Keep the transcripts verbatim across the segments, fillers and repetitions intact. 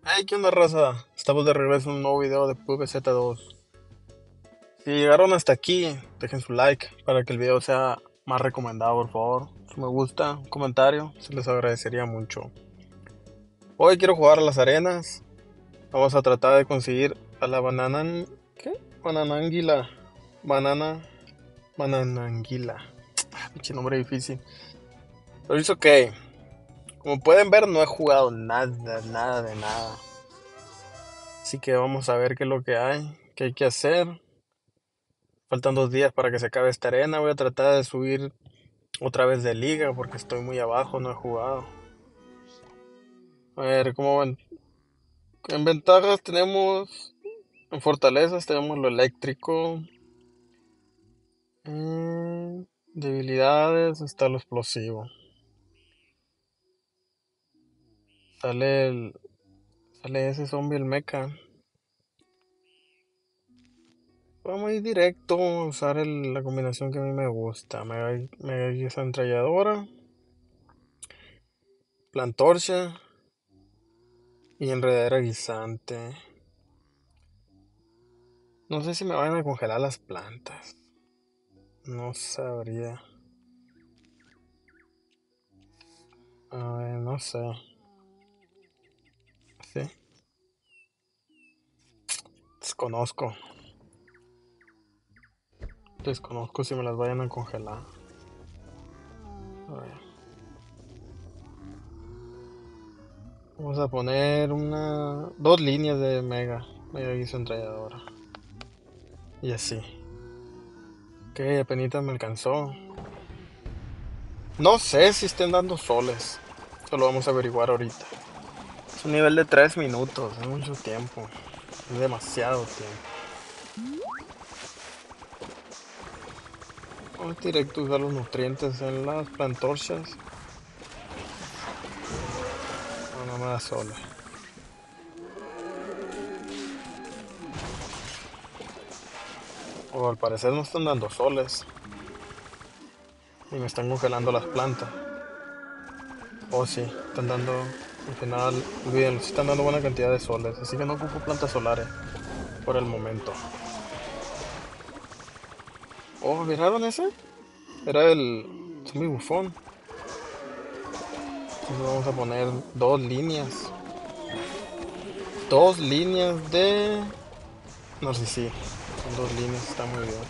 Hey, ¿qué onda, raza? Estamos de regreso en un nuevo video de P V Z dos. Si llegaron hasta aquí, dejen su like para que el video sea más recomendado, por favor. Si me gusta, un comentario, se les agradecería mucho. Hoy quiero jugar a las arenas. Vamos a tratar de conseguir a la banana... ¿Qué? Banananguila. Banana... Banananguila. Ah, pinche nombre difícil. Pero es ok. Como pueden ver, no he jugado nada, nada de nada. Así que vamos a ver qué es lo que hay, qué hay que hacer. Faltan dos días para que se acabe esta arena. Voy a tratar de subir otra vez de liga porque estoy muy abajo, no he jugado. A ver, ¿cómo van? En ventajas tenemos... En fortalezas tenemos lo eléctrico. En debilidades está lo explosivo. Sale el... Sale ese zombie, el mecha. Vamos a ir directo a usar el- la combinación que a mí me gusta. Mega, mega guisa entralladora, plantorcha y enredadera guisante. No sé si me van a congelar las plantas. No sabría. A ver, no sé. Sí, desconozco. Desconozco si me las vayan a congelar. A ver. Vamos a poner una... Dos líneas de mega. Mega guiso entralladora. Y así. Ok, apenita me alcanzó. No sé si estén dando soles. Eso lo vamos a averiguar ahorita. Es un nivel de tres minutos. Es mucho tiempo. Es demasiado tiempo. Vamos directo a usar los nutrientes en las plantorchas. No, no me da soles. O al parecer no están dando soles. Y me están congelando las plantas. Oh, sí, están dando. Al final, olvídenlo, sí están dando buena cantidad de soles. Así que no ocupo plantas solares por el momento. Oh, ¿miraron ese? Era el zombie bufón. Entonces vamos a poner dos líneas. Dos líneas de. No sé si. Son dos líneas, está muy bien.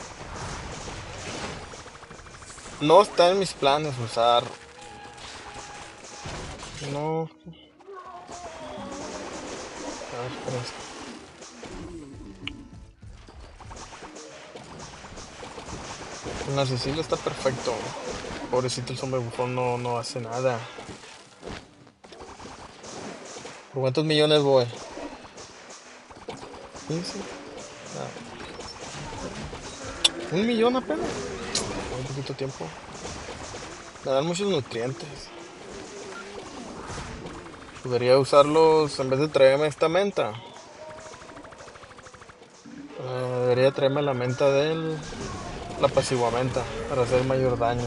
No está en mis planes usar. No. A ver, espera. El narcisista está perfecto. Pobrecito el zombie bufón no, no hace nada. ¿Por cuántos millones voy? ¿quince? Ah, ¿un millón apenas? Un poquito tiempo. Me dan muchos nutrientes. Podría usarlos en vez de traerme esta menta. Eh, debería traerme la menta del... La pasiguamenta para hacer mayor daño.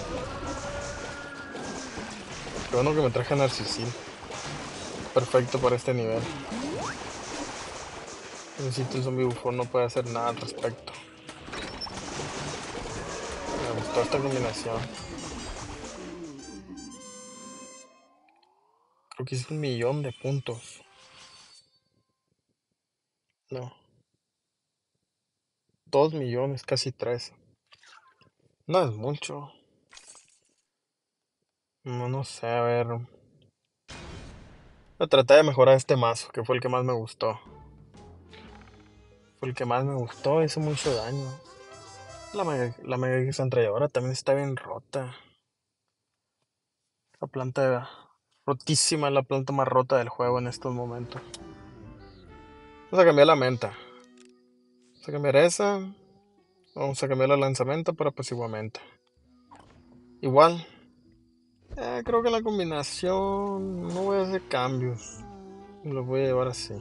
Qué bueno que me traje a Narcisil. Perfecto para este nivel. Necesito el zombie bufón, no puede hacer nada al respecto. Me gustó esta combinación. Creo que hice un millón de puntos. No, dos millones, casi tres. No es mucho. No, no sé, a ver. Voy a tratar de mejorar este mazo, que fue el que más me gustó. Fue el que más me gustó, hizo mucho daño. La mega, la mega Guisantralladora también está bien rota. La planta rotísima, la planta más rota del juego en estos momentos. Vamos a cambiar la menta. Vamos a cambiar esa. Vamos a cambiar el lanzamiento para apaciguamiento. Igual. Eh, creo que la combinación no voy a hacer cambios. Lo voy a llevar así.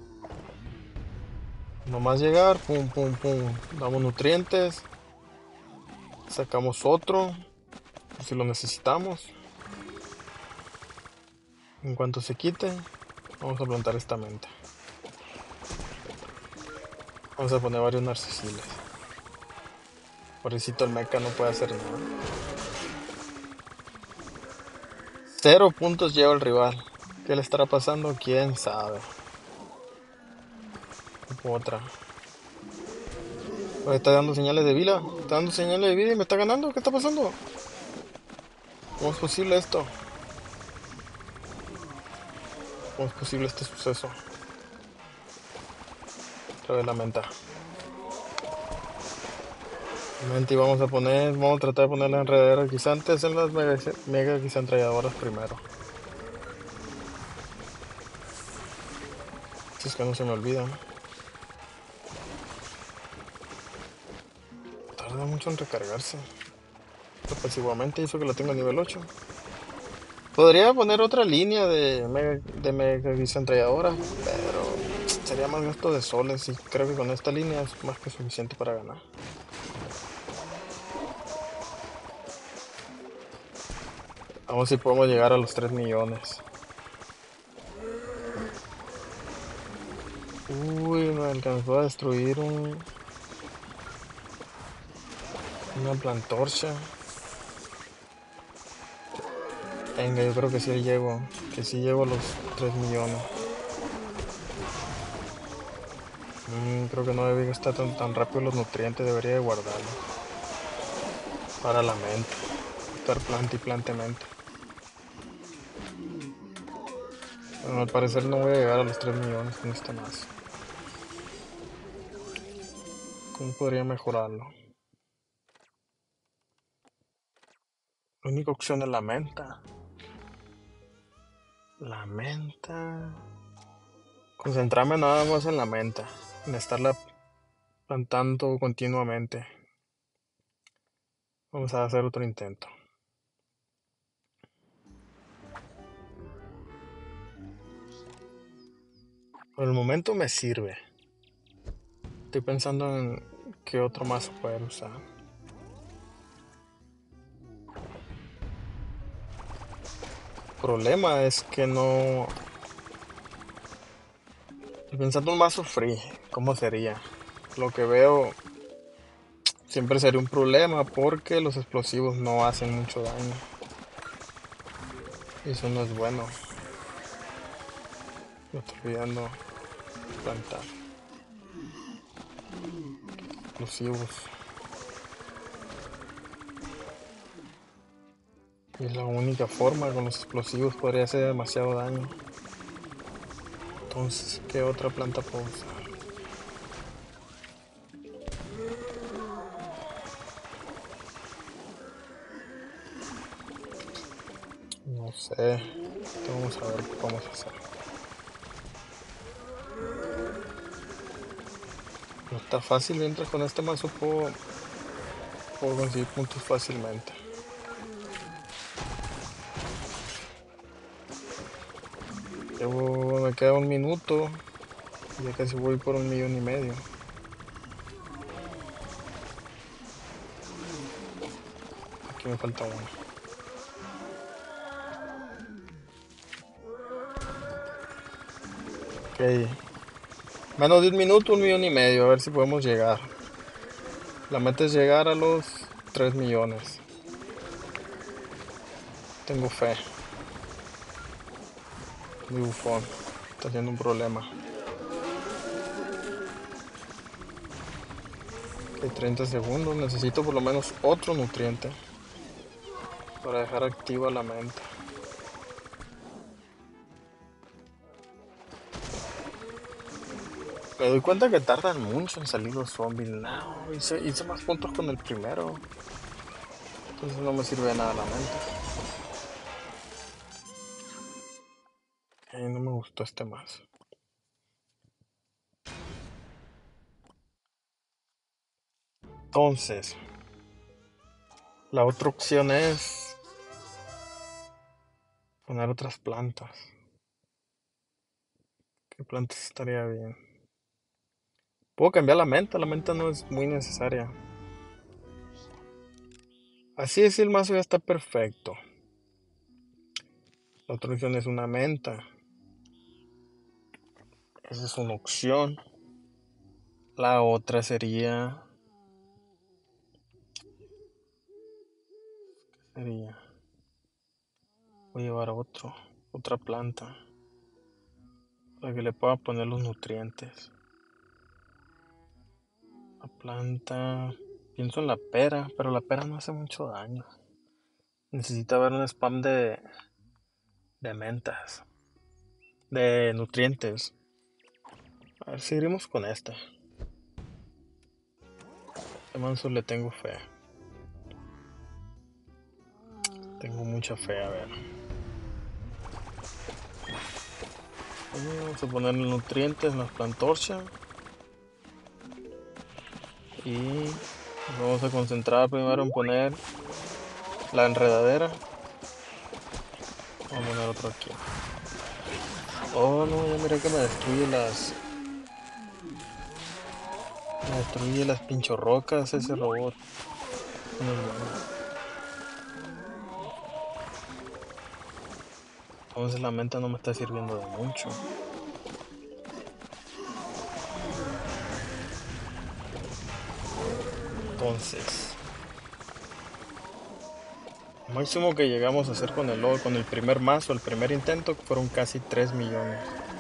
Nomás llegar, pum, pum, pum. Damos nutrientes. Sacamos otro. Si lo necesitamos. En cuanto se quite. Vamos a plantar esta menta. Vamos a poner varios narcisiles. Pobrecito el mecha no puede hacer nada. Cero puntos lleva el rival. ¿Qué le estará pasando? ¿Quién sabe? Otra. Oye, está dando señales de vida. Está dando señales de vida y me está ganando. ¿Qué está pasando? ¿Cómo es posible esto? ¿Cómo es posible este suceso? Otra vez la menta. Menta y vamos a poner, vamos a tratar de poner la enredadera. Quizá antes en las mega, mega quizá enredadoras primero. Si es que no se me olvida. Tarda mucho en recargarse. Pasivamente hizo que la tengo a nivel ocho. Podría poner otra línea de mega, de mega entralladora, pero sería más gasto de soles y creo que con esta línea es más que suficiente para ganar. Vamos si podemos llegar a los tres millones. Uy, me alcanzó a destruir un... una plantorcha. Venga, yo creo que sí llego. Que sí llego a los tres millones. Mm, creo que no debe gastar tan, tan rápido los nutrientes. Debería de guardarlos. Para la mente. Estar plante y plante mente. Bueno, al parecer no voy a llegar a los tres millones con este más. ¿Cómo podría mejorarlo? La única opción es la menta. La menta. Concentrarme nada más en la menta. En estarla plantando continuamente. Vamos a hacer otro intento. Por el momento me sirve. Estoy pensando en qué otro más poder usar. El problema es que no... Estoy pensando en un mazo free. ¿Cómo sería? Lo que veo siempre sería un problema porque los explosivos no hacen mucho daño. Y eso no es bueno. Me estoy olvidando plantar. Explosivos. Y es la única forma, con los explosivos podría hacer demasiado daño. Entonces, ¿qué otra planta puedo usar? No sé. Vamos a ver qué podemos hacer. No está fácil, mientras con este mazo puedo, puedo conseguir puntos fácilmente. Llevo, me queda un minuto. Ya casi voy por un millón y medio. Aquí me falta uno. Ok. Menos de un minuto, un millón y medio. A ver si podemos llegar. La meta es llegar a los tres millones. Tengo fe. Mi bufón está siendo un problema. Ok, treinta segundos. Necesito por lo menos otro nutriente para dejar activa la menta. Me doy cuenta que tardan mucho en salir los zombies. No, hice, hice más puntos con el primero. Entonces no me sirve de nada la menta. Eh, no me gustó este más. Entonces, la otra opción es poner otras plantas. ¿Qué plantas estaría bien? Puedo cambiar la menta, la menta no es muy necesaria. Así es, el mazo ya está perfecto. La otra opción es una menta. Esa es una opción. La otra sería... ¿Qué sería? Voy a llevar otro, otra planta, para que le pueda poner los nutrientes. La planta... Pienso en la pera, pero la pera no hace mucho daño. Necesita haber un spam de, de mentas, de nutrientes. A ver, seguiremos con esta. Este manso le tengo fe. Tengo mucha fe, a ver. Vamos a poner nutrientes en la plantorcha. Y nos vamos a concentrar primero en poner la enredadera. Vamos a poner otro aquí. Oh no, ya miré que me destruye las... Me destruye las pinchorrocas ese robot. No es bueno. Entonces la menta no me está sirviendo de mucho. Entonces, lo máximo que llegamos a hacer con el logo, con el primer mazo, el primer intento, fueron casi tres millones.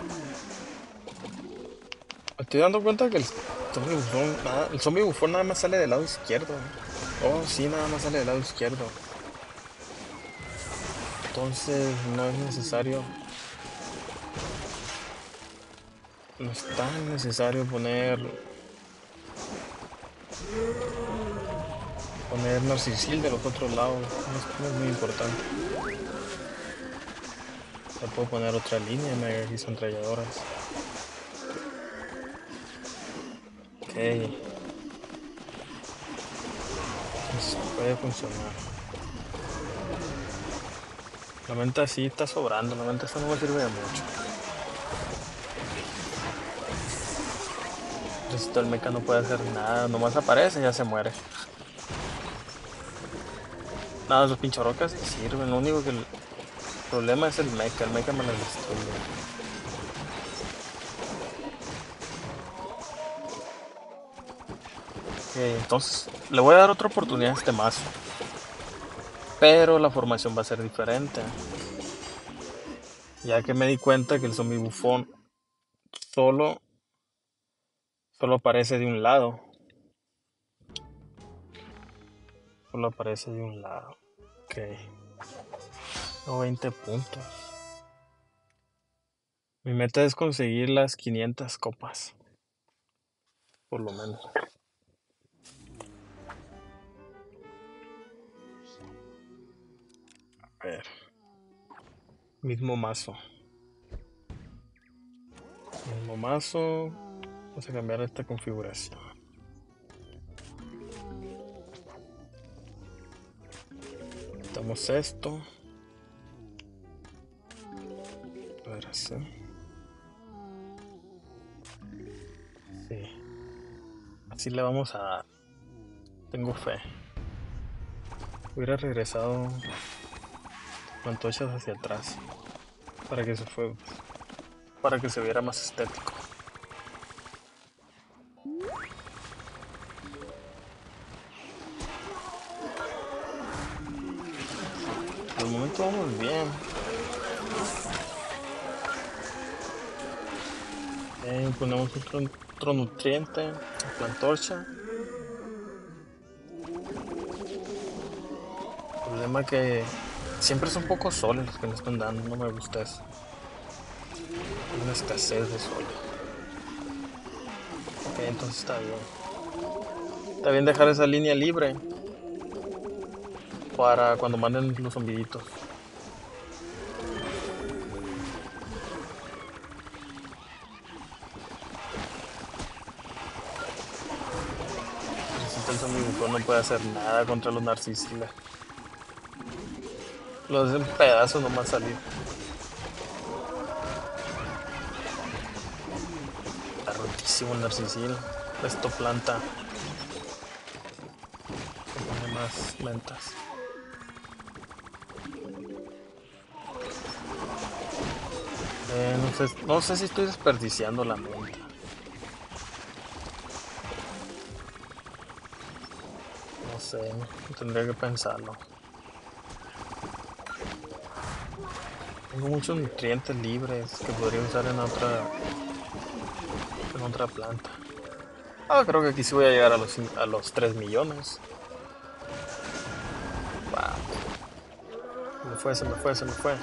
Me estoy dando cuenta que el zombie bufón, nada, el zombie bufón nada más sale del lado izquierdo. Oh, sí, nada más sale del lado izquierdo. Entonces no es necesario. No es tan necesario poner. Poner narcisil de los otros lados. No es, no es muy importante. Ya puedo poner otra línea de mega ametralladoras. Ok. Pues puede funcionar. La menta sí está sobrando. La menta esta no me sirve de mucho. Esto el mecha no puede hacer nada. Nomás aparece y ya se muere. Nada, esos pinchorrocas sí sirven. Lo único que el problema es el mecha. El mecha me las destruye. Ok, entonces le voy a dar otra oportunidad a este mazo. Pero la formación va a ser diferente. Ya que me di cuenta que el zombie bufón solo, solo aparece de un lado. Solo aparece de un lado. Ok. Tengo veinte puntos. Mi meta es conseguir las quinientas copas. Por lo menos. A ver. Mismo mazo. Mismo mazo. Vamos a cambiar esta configuración. Quitamos esto. A ver así. Sí. Así le vamos a dar. Tengo fe. Hubiera regresado antorchas hacia atrás. Para que se fue. Para que se viera más estético. Por el momento vamos bien. Eh, ponemos otro, otro nutriente, la antorcha. El problema que siempre son pocos soles los que me están dando, no me gusta eso. Hay una escasez de sol. Ok, entonces está bien. Está bien dejar esa línea libre para cuando manden los zombiditos. El zombie bufón no puede hacer nada contra los narcisiles. Los hacen pedazos nomás salir. Está rotísimo el narcisil. Esto planta. Se pone más lentas. Eh, no sé, no sé si estoy desperdiciando la menta. No sé, tendría que pensarlo. Tengo muchos nutrientes libres que podría usar en otra, en otra planta. Ah, creo que aquí sí voy a llegar a los, cin- a los tres millones. Wow, se me fue, se me fue, se me fue.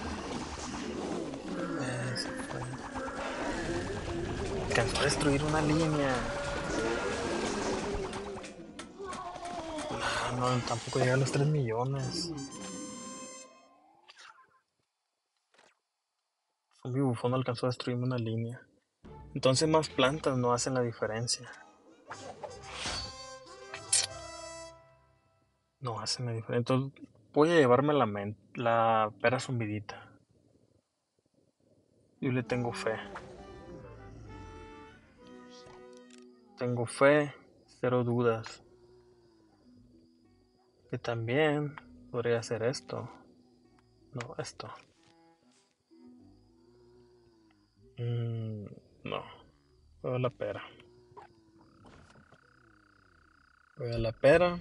Eh, se fue. Alcanzó a destruir una línea. Ah, no, tampoco llega a los tres millones. Zombie bufón alcanzó a destruirme una línea. Entonces más plantas no hacen la diferencia. No hacen la diferencia. Entonces voy a llevarme la, men- la pera zumbidita. Yo le tengo fe. Tengo fe, cero dudas. Que también podría hacer esto. No, esto. Mm, no. Voy a la pera. Voy a la pera.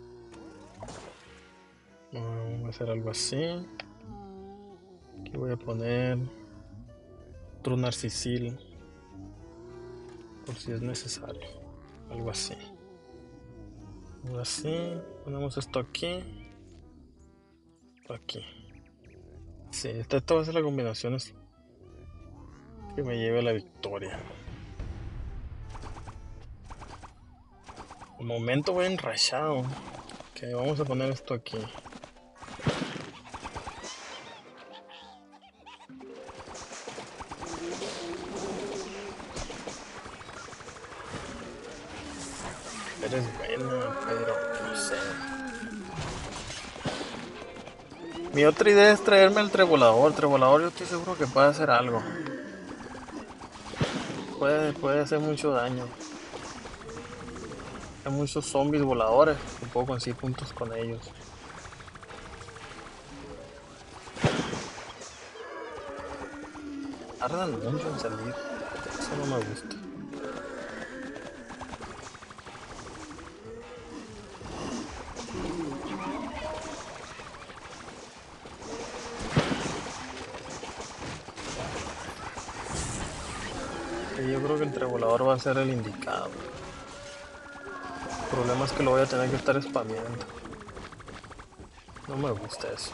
Mm, voy a hacer algo así. Aquí voy a poner otro narcisil. Por si es necesario. Algo así. Algo así. Ponemos esto aquí. Esto aquí. Sí, esta, esta va a ser la combinación que me lleve a la victoria. De momento voy enrachado. Ok, vamos a poner esto aquí. Eres buena, pero no sé. Mi otra idea es traerme el trevolador. Trevolador yo estoy seguro que puede hacer algo. Puede, puede hacer mucho daño. Hay muchos zombies voladores que puedo conseguir puntos con ellos. Tardan mucho en salir. Eso no me gusta. Sí, yo creo que el trevolador va a ser el indicado. El problema es que lo voy a tener que estar spameando. No me gusta eso.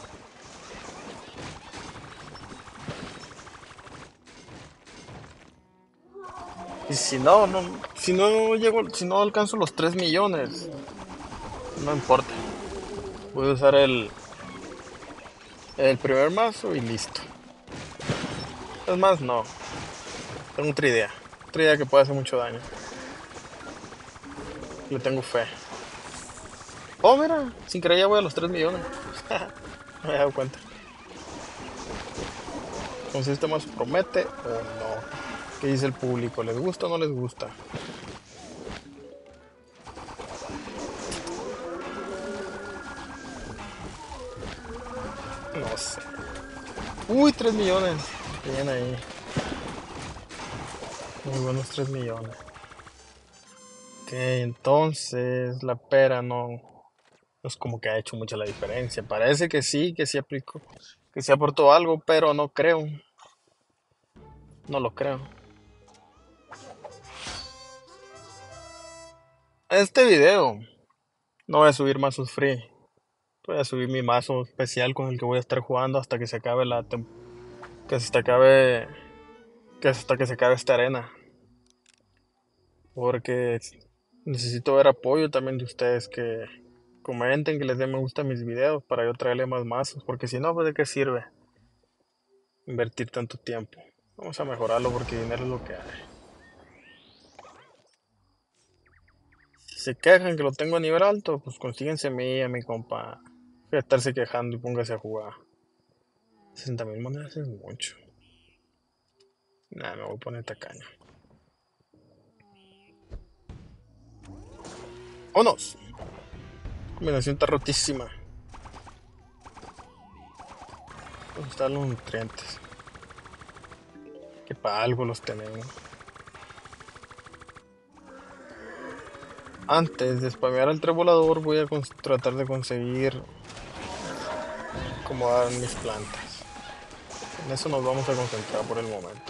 Y si no, no, si no llego, si no alcanzo los tres millones, no importa. Voy a usar el, el primer mazo y listo. Es más, no. Tengo otra idea. Otra idea que puede hacer mucho daño. Le tengo fe. Oh, mira, sin querer ya voy a los tres millones. No me he dado cuenta. Entonces, ¿este mazo promete o no? ¿Qué dice el público? ¿Les gusta o no les gusta? No sé. Uy, tres millones. Bien ahí. Muy buenos tres millones. Ok, entonces la pera no, no es como que ha hecho mucha la diferencia. Parece que sí, que sí aplicó, que sí aportó algo, pero no creo. No lo creo. Este video no voy a subir mazos free. Voy a subir mi mazo especial con el que voy a estar jugando hasta que se acabe la tem- que se acabe que hasta que se acabe esta arena. Porque necesito ver apoyo también de ustedes que comenten, que les den me gusta a mis videos para yo traerle más mazos. Porque si no, pues de qué sirve invertir tanto tiempo. Vamos a mejorarlo porque dinero es lo que hay. Si se quejan que lo tengo a nivel alto, pues consíguense a mí, a mi compa. Deja de estarse quejando y póngase a jugar. sesenta mil monedas es mucho. Nah, me voy a poner tacaño. ¡Vámonos! La combinación está rotísima. ¿Dónde están los nutrientes? Que para algo los tenemos. Antes de spamear al trevolador voy a tratar de conseguir acomodar mis plantas. En eso nos vamos a concentrar por el momento.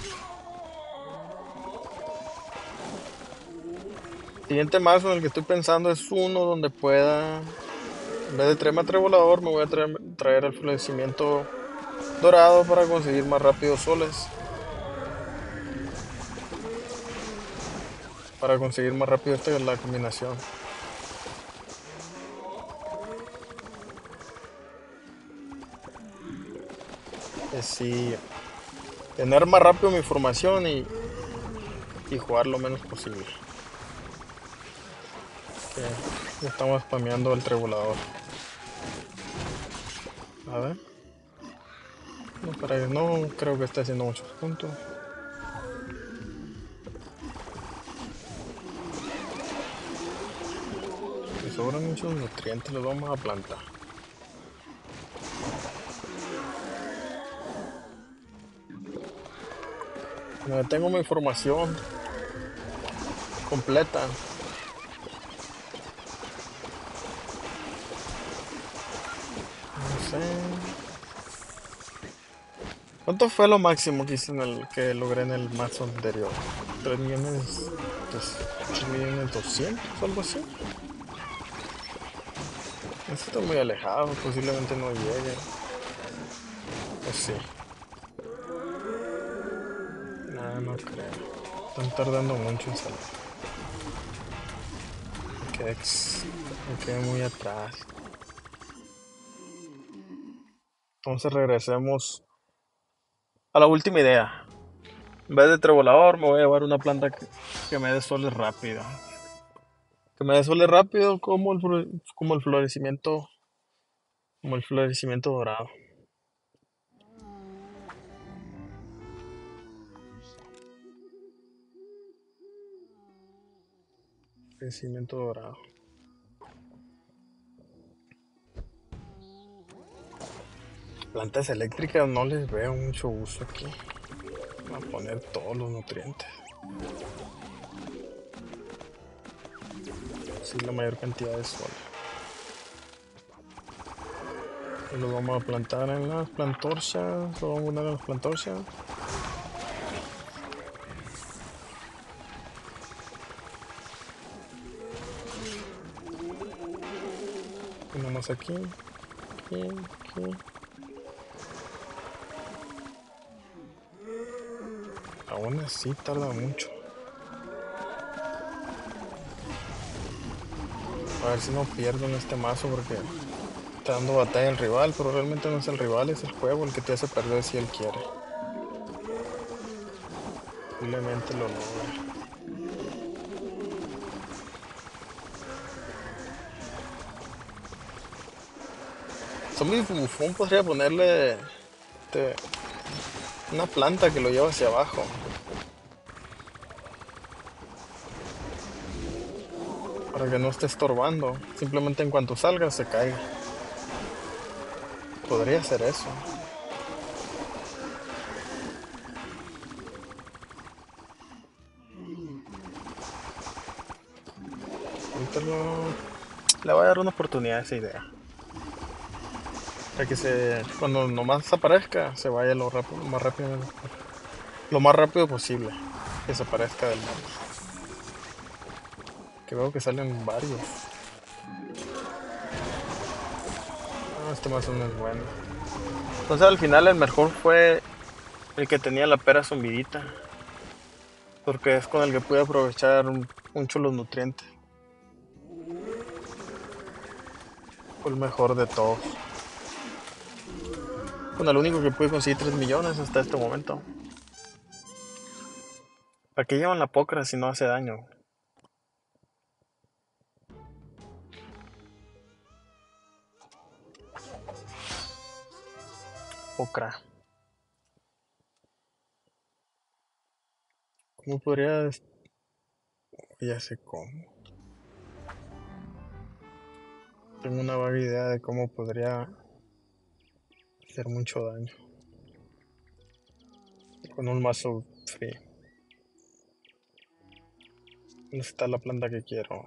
El siguiente mazo en el que estoy pensando es uno donde pueda, en vez de traerme a trevolador, me voy a traer, traer el florecimiento dorado para conseguir más rápido soles. Para conseguir más rápido esta es la combinación. Es sí, tener más rápido mi formación y, y jugar lo menos posible. Okay, ya estamos spameando el trevolador. A ver. No, para, no creo que esté haciendo muchos puntos. Me sobran muchos nutrientes, los vamos a plantar. Cuando tengo mi información completa, no sé. ¿Cuánto fue lo máximo que hice en el que logré en el mazo anterior? tres millones, tres millones doscientos, algo así. Esto está muy alejado, posiblemente no llegue. O sí. Nada, no creo. Están tardando mucho en salir. Me quedé, me quedé muy atrás. Entonces regresemos a la última idea. En vez de trevolador me voy a llevar una planta que, que me dé soles rápido. Que me dé soles rápido como el, como el florecimiento. Como el florecimiento dorado. Florecimiento dorado. Plantas eléctricas no les veo mucho uso aquí. Voy a poner todos los nutrientes. Sí, la mayor cantidad de sol. Y lo vamos a plantar en las plantorchas. Lo vamos a poner en las plantorchas. Ponemos aquí. Aquí, aquí. Aún así tarda mucho. A ver si no pierdo en este mazo porque está dando batalla el rival, pero realmente no es el rival, es el juego el que te hace perder si él quiere. Posiblemente lo logra. Zombie bufón podría ponerle este, una planta que lo lleva hacia abajo. Para que no esté estorbando. Simplemente en cuanto salga se caiga. Podría hacer eso. Lo... Le voy a dar una oportunidad a esa idea. Para que se, cuando nomás aparezca, se vaya lo, rápido, lo más rápido, lo más rápido posible. Que se aparezca del mundo. Que veo que salen varios. Ah, este mazo no es bueno. Entonces al final el mejor fue el que tenía la pera zumbidita. Porque es con el que pude aprovechar mucho los nutrientes. Fue el mejor de todos. Con el único que pude conseguir tres millones hasta este momento. ¿Para qué llevan la pocra si no hace daño? Pocra. ¿Cómo podría...? Ya sé cómo. Tengo una vaga idea de cómo podría hacer mucho daño. con un mazo free. ¿Dónde está la planta que quiero?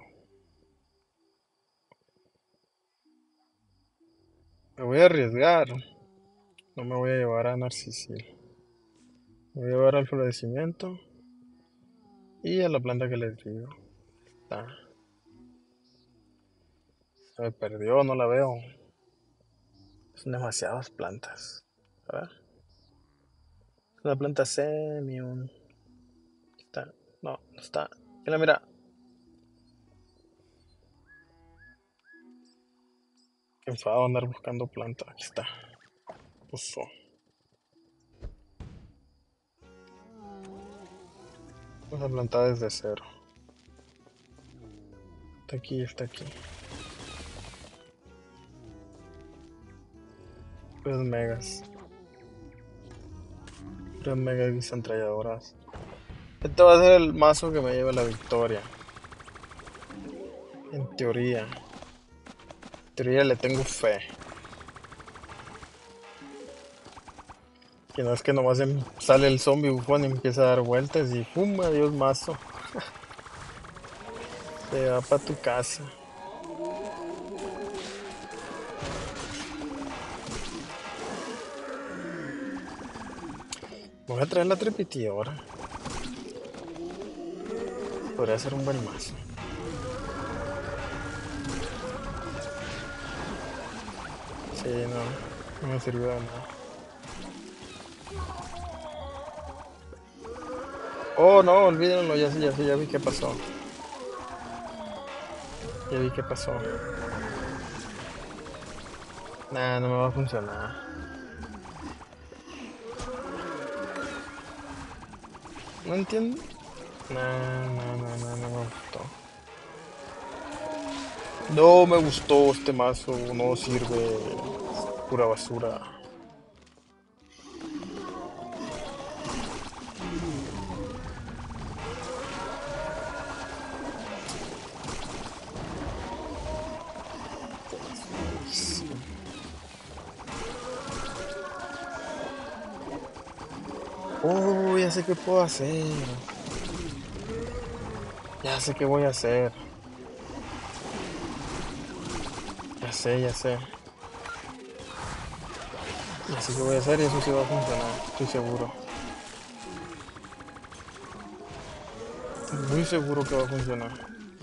Me voy a arriesgar. No me voy a llevar a Narcisil. Me voy a llevar al florecimiento. Y a la planta que les digo. Está. Se me perdió, no la veo. Son demasiadas plantas. A ver. Una planta semium. Está. No, no está. Mira, mira. Qué enfado andar buscando planta. Aquí está. Puso. Vamos a plantar desde cero. Está aquí, está aquí. Tres megas. Tres megas bicentralladoras. Este va a ser el mazo que me lleve la victoria. En teoría. En teoría le tengo fe. Que no es que nomás em- sale el zombie bufón y empieza a dar vueltas y ¡pum! Adiós mazo. Se va para tu casa. Voy a traer la trepitidora. Podría ser un buen mazo. Sí, no. No me sirvió de nada. Oh, no, olvídenlo. Ya sé, ya sé, ya vi qué pasó. Ya vi qué pasó. Nah, no me va a funcionar. No entiendo. Nah, no, no, no, no me gustó. No me gustó este mazo. No sirve. Pura basura. Oh, ya sé qué puedo hacer. Ya sé qué voy a hacer. Ya sé, ya sé. Ya sé qué voy a hacer y eso sí va a funcionar. Estoy seguro. Muy seguro que va a funcionar.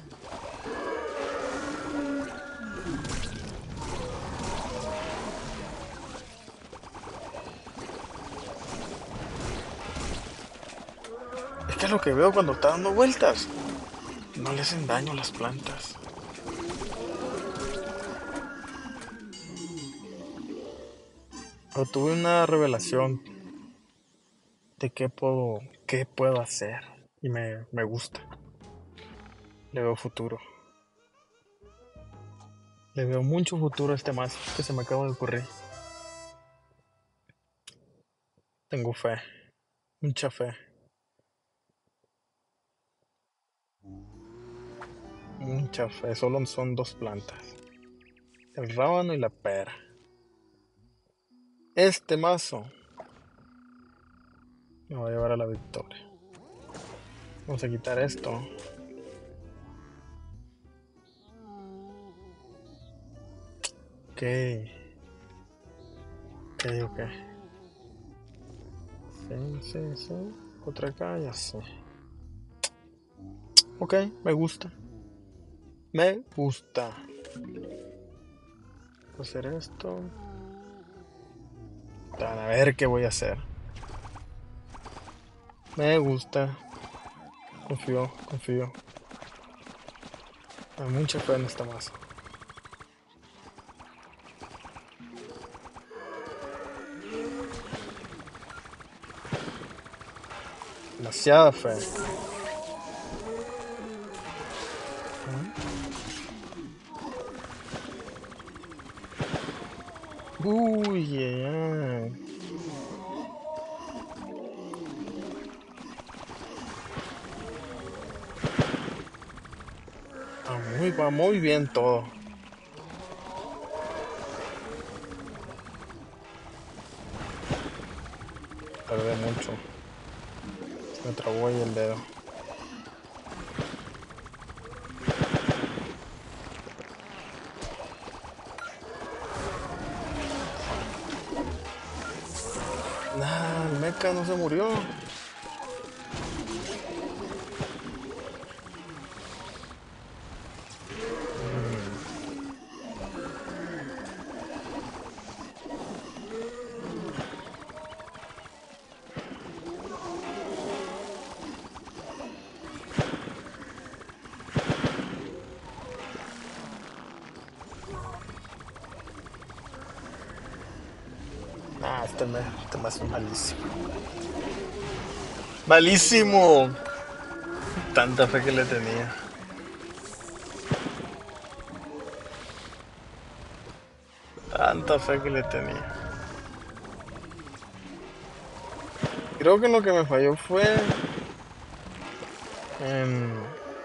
Es que es lo que veo cuando está dando vueltas. No le hacen daño a las plantas. Pero tuve una revelación de qué puedo, qué puedo hacer. Y me, me gusta. Le veo futuro. Le veo mucho futuro a este mazo que se me acaba de ocurrir. Tengo fe. Mucha fe. Mucha fe. Solo son dos plantas. El rábano y la pera. Este mazo me va a llevar a la victoria. Vamos a quitar esto. Ok. Ok, ok. Sí, sí, sí. Otra acá, ya sé. Ok, me gusta. Me gusta. Voy a hacer esto. A ver qué voy a hacer. Me gusta. Confío, confío. Hay mucha fe en esta masa. Demasiada fe. Uy, yeah. Va muy, va muy bien todo. Tardé mucho. Me trabó ahí el dedo. Nah, el mecha no se murió. Ah, este me, este me hace malísimo. ¡Malísimo! Tanta fe que le tenía. Tanta fe que le tenía. Creo que lo que me falló fue en...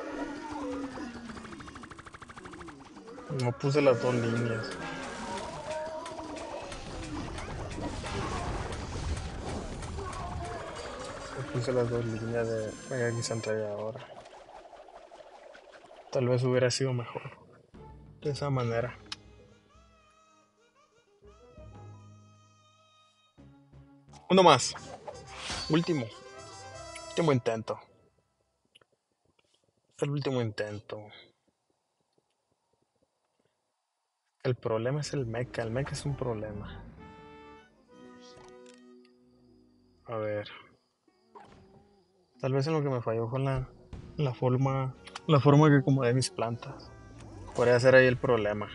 No puse las dos líneas. No puse las dos líneas de Mega X ahora. Tal vez hubiera sido mejor. De esa manera. Uno más. Último. Último intento. Es el último intento. El problema es el mecha. El mecha es un problema. A ver. Tal vez en lo que me falló fue la, la forma. La forma que acomodé mis plantas. Podría ser ahí el problema.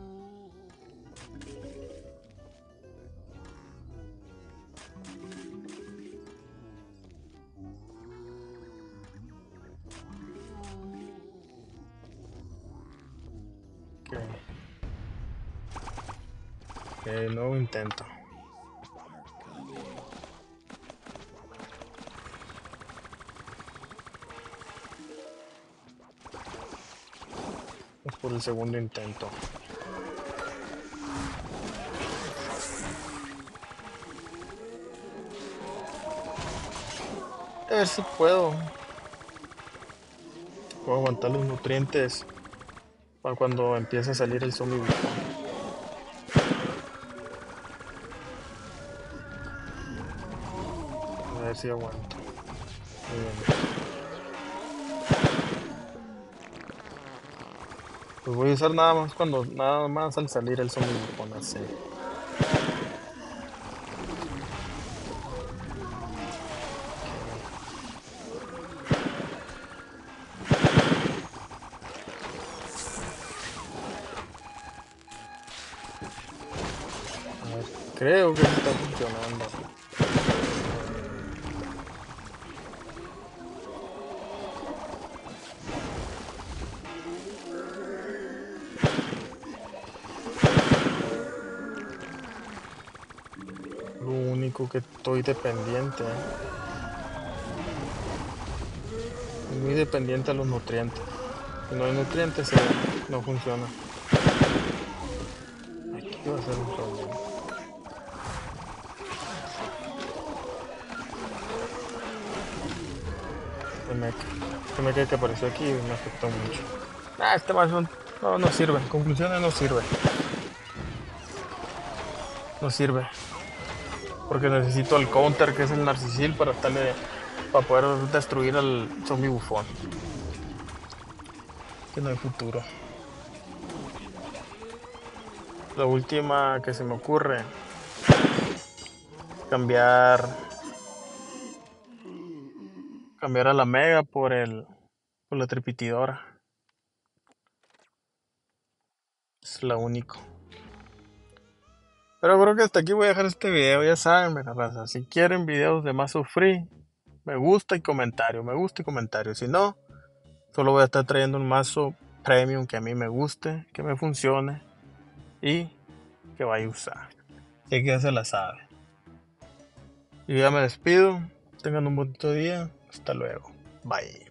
Ok. Ok, nuevo intento. Es por el segundo intento. A ver si puedo. Puedo aguantar los nutrientes para cuando empiece a salir el zombie bufón. A ver si aguanto. Muy bien. Pues voy a usar nada más cuando nada más al salir el zombie bufón así. A ver, creo que está funcionando. Lo único que estoy dependiente. Muy dependiente a los nutrientes. Si no hay nutrientes, eh, no funciona. Aquí va a ser un problema. Este mecha. Este mecha que apareció aquí me afectó mucho. Ah, este más no, no, no sirve. Conclusiones, no sirve. No sirve. Porque necesito el counter, que es el Narcisil, para estarle, para poder destruir al zombie bufón. Que no hay futuro. La última que se me ocurre, cambiar cambiar a la Mega por el por la tripitidora. Es lo único. Pero creo que hasta aquí voy a dejar este video. Ya saben, mega raza, si quieren videos de Mazo Free, me gusta y comentario, me gusta y comentario. Si no, solo voy a estar trayendo un mazo premium que a mí me guste, que me funcione y que vaya a usar. Así que ya se la sabe. Y ya me despido. Tengan un bonito día. Hasta luego. Bye.